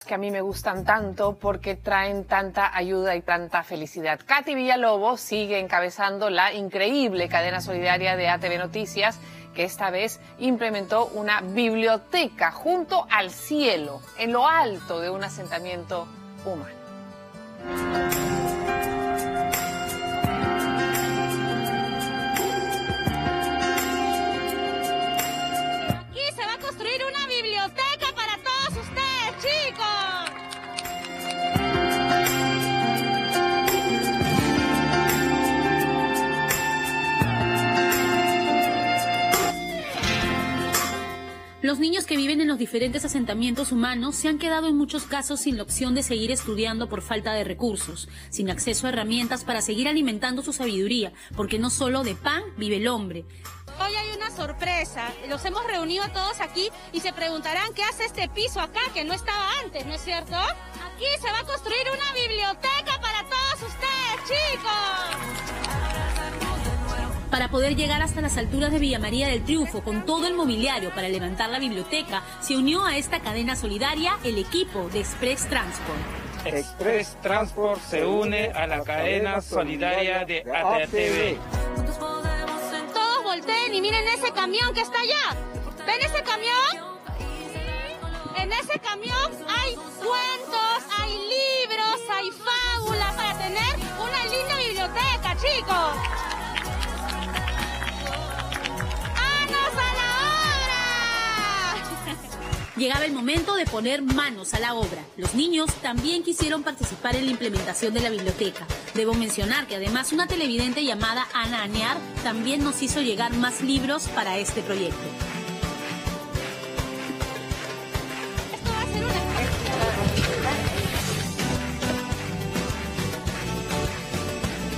que a mí me gustan tanto porque traen tanta ayuda y tanta felicidad. Katy Villalobos sigue encabezando la increíble cadena solidaria de ATV Noticias, que esta vez implementó una biblioteca junto al cielo, en lo alto de un asentamiento humano. Aquí se va a construir una biblioteca para todos ustedes, chicos. Los niños que viven en los diferentes asentamientos humanos se han quedado en muchos casos sin la opción de seguir estudiando por falta de recursos, sin acceso a herramientas para seguir alimentando su sabiduría, porque no solo de pan vive el hombre. Hoy hay una sorpresa, los hemos reunido a todos aquí y se preguntarán qué hace este piso acá que no estaba antes, ¿no es cierto? Aquí se va a construir una biblioteca para todos ustedes, chicos. Para poder llegar hasta las alturas de Villa María del Triunfo con todo el mobiliario para levantar la biblioteca, se unió a esta cadena solidaria el equipo de Express Transport. Express Transport se une a la cadena solidaria de ATV. Todos volteen y miren ese camión que está allá. ¿Ven ese camión? En ese camión hay cuentos, hay libros, hay fábulas para tener una linda biblioteca, chicos. Llegaba el momento de poner manos a la obra. Los niños también quisieron participar en la implementación de la biblioteca. Debo mencionar que además una televidente llamada Ana Añar también nos hizo llegar más libros para este proyecto. Esto va a ser una...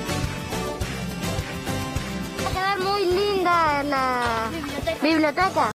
Va a quedar muy linda la biblioteca.